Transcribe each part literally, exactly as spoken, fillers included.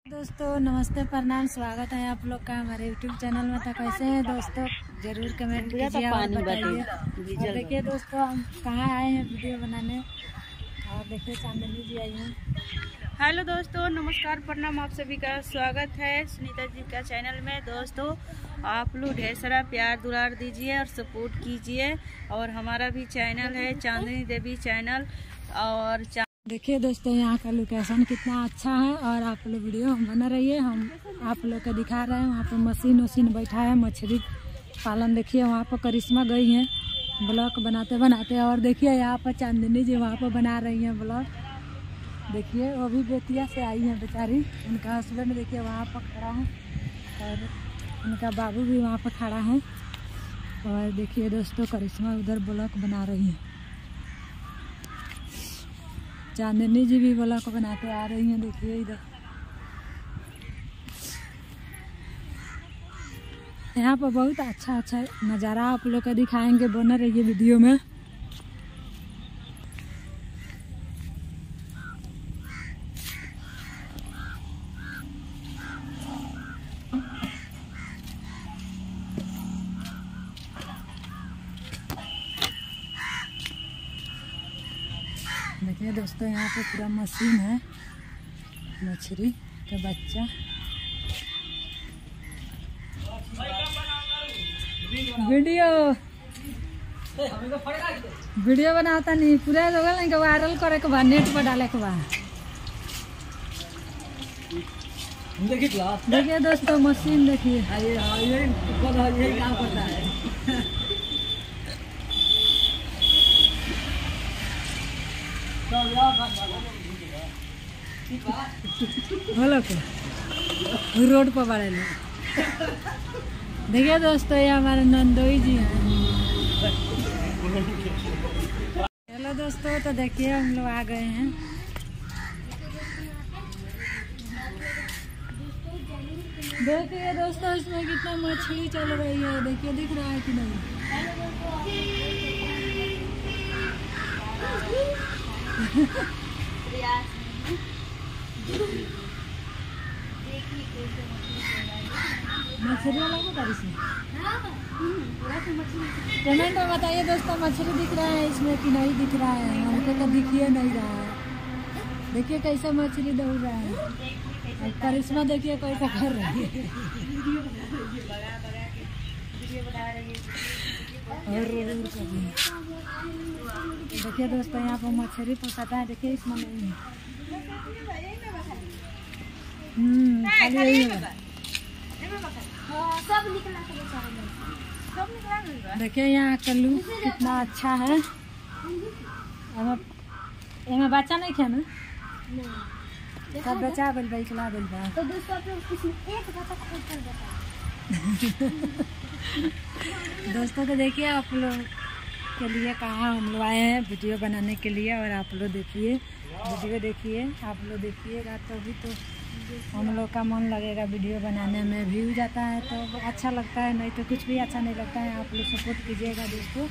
दोस्तों नमस्ते प्रणाम, स्वागत है आप लोग का हमारे यूट्यूब चैनल में। तो कैसे हैं दोस्तों, जरूर कमेंट कीजिए और बताइए। और देखिए दोस्तों, हम कहाँ आए हैं वीडियो बनाने, और देखिए चांदनी जी आई हैं। हेलो दोस्तों, नमस्कार प्रणाम, आप सभी का स्वागत है सुनीता जी का चैनल में। दोस्तों आप लोग ढेर सारा प्यार दुलार दीजिए और सपोर्ट कीजिए। और हमारा भी चैनल है चांदनी देवी चैनल। और देखिए दोस्तों, यहाँ का लोकेशन कितना अच्छा है, और आप लोग वीडियो हम बना रही है, हम आप लोग को दिखा रहे हैं। वहाँ पर मशीन वशीन बैठा है, मछली पालन। देखिए वहाँ पर करिश्मा गई हैं ब्लॉग बनाते बनाते। और देखिए यहाँ पर चांदनी जी वहाँ पर बना रही हैं ब्लॉग। देखिए वो भी बेतिया से आई हैं बेचारी, उनका हस्बैंड देखिए वहाँ पर खड़ा है, और उनका बाबू भी वहाँ पर खड़ा है। और देखिए दोस्तों, करिश्मा उधर ब्लॉग बना रही हैं, चांदनी जी भी ब्लॉग बनाते आ रही हैं। देखिए इधर यहाँ पर बहुत अच्छा अच्छा नज़ारा आप लोग को दिखाएंगे, बना रहिए वीडियो में। देखिए दोस्तों, यहाँ पे पूरा मशीन है, मछली का बच्चा। वीडियो वीडियो बनाता नहीं, पूरा लोग वायरल करे के बाद नेट पर डाले के बाद। देखिए दोस्तों मशीन, देखिए यही काम करता है। बोलो के रोड पर बड़े लोग। देखिए दोस्तों, ये हमारे नंदोई जी हैं। हेलो दोस्तों, तो देखिए हम लोग आ गए हैं। देखिए दोस्तों, इसमें कितना मछली चल रही है। देखिए दिख रहा है कि नहीं। मछली वाला को कमेंट में बताइए दोस्तों, मछली दिख रहा है इसमें कि नहीं दिख रहा है। हमको तो दिखिए नहीं रहा है। देखिए कैसे मछली दौड़ रहा है। करिश्मा देखिए कैसा कर रही है। और देखिए दोस्तों, यहाँ पर मछली पोसाता है। देखिए इसमें नहीं है, हम्म खाली यही है। देखिए यहाँ का लुक कितना अच्छा है। एमे बच्चा नहीं खे ना, सब बचा गल भाई, खिला गल बा। तो दोस्तों आप लोग इसमें एक बच्चा खोल बता। दोस्तों तो देखिए आप लोग के लिए कहाँ हम लोग आए हैं वीडियो बनाने के लिए। और आप लोग देखिए वीडियो देखिए, आप लोग देखिएगा तो भी तो हम लोग का मन लगेगा वीडियो बनाने में। व्यू जाता है तो अच्छा लगता है, नहीं तो कुछ भी अच्छा नहीं लगता है। आप लोग सपोर्ट कीजिएगा दोस्तों।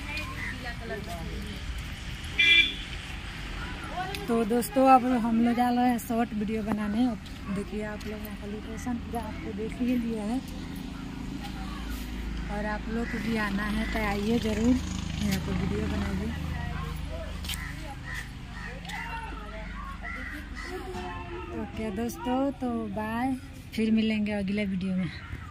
तो दोस्तों अब हम लोग जा रहे हैं शॉर्ट वीडियो बनाने। देखिए आप लोग यहाँ का लोकेशन पूरा आपको देख ही लिया है, और आप लोग को भी आना है तो आइए ज़रूर, यहाँ पर वीडियो बनाइए। ओके दोस्तों, तो बाय, फिर मिलेंगे अगले वीडियो में।